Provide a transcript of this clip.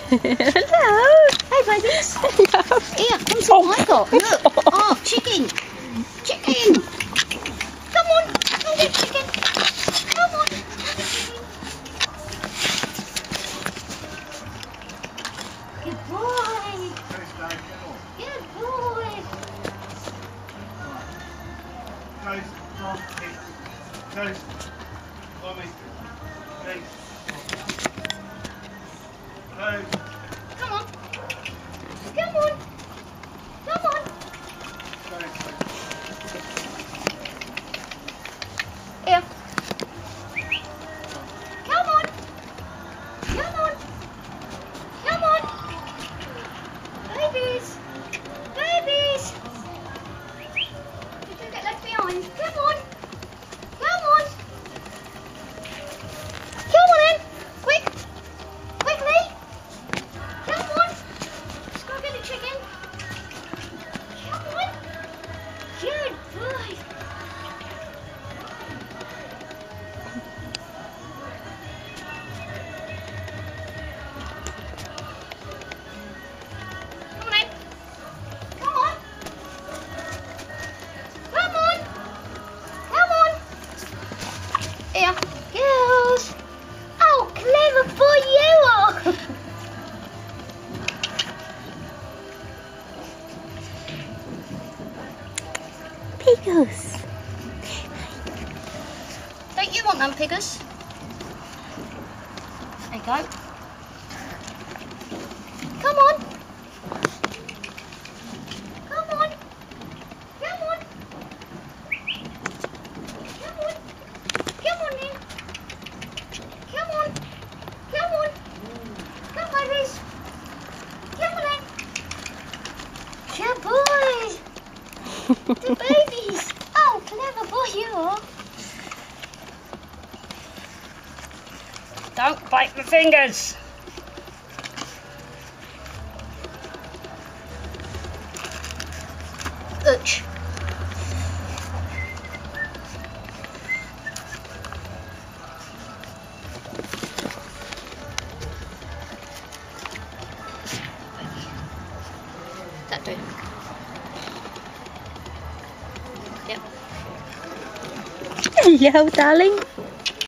Hello. Hey, babies. Hello. Here, come see what I got. Look. Oh, chicken. Chicken. Come on. Come get chicken. Come on. Have a chicken. Good boy. Good boy. Come on. Come on. Come on. Here. Come on. Come on. Come on. Babies. Babies. You can get left behind. Come on. Come on. Come on in. Quick. Quickly. Come on. Let's go get the chicken. Come on. Good boy. Come on in. Come on. Come on. Come on. Here. Girls. Oh, clever boy you are. Piggles. Don't you want them, Piggers? There you go. Come on. Come on. Come on. Come on. Come on in. Come on. Come on. Come, babies. Come on in. Good boys. The babies. Oh, clever boy you are. Don't bite my fingers. Ouch. That do. Yep. Hello, darling.